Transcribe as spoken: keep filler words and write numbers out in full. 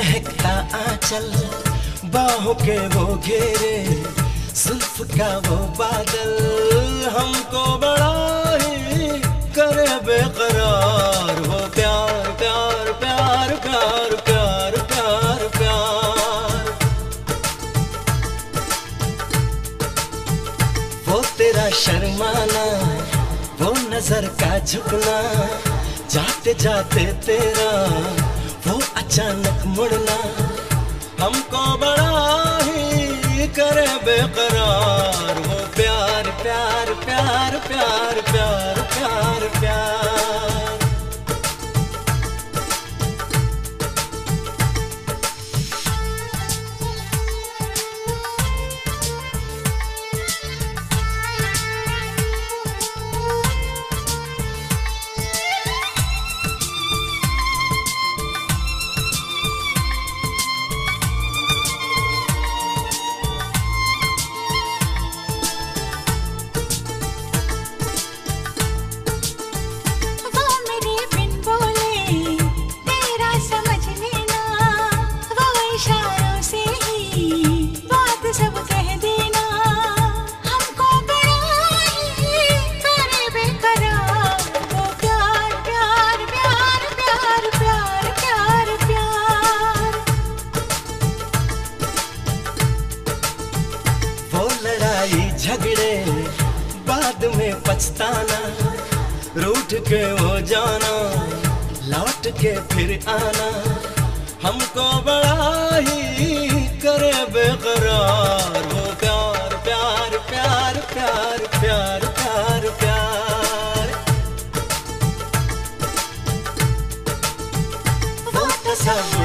महकता आंचल, बाहों के वो घेरे, जुल्फ का वो बादल, हमको बड़ा ही करे बेकरार। वो प्यार प्यार प्यार प्यार प्यार प्यार प्यार। वो तेरा शर्माना, वो नजर का झुकना, जाते जाते तेरा वो अचानक मुड़ना, हमको बड़ा ही करे बेकरार। वो प्यार प्यार प्यार प्यार प्यार प्यार प्यार। झगड़े बाद में पछताना, रूठ के वो जाना, लौट के फिर आना, हमको बड़ा ही करे बेकरार। वो प्यार प्यार प्यार प्यार प्यार प्यार प्यार। वो तस्वीर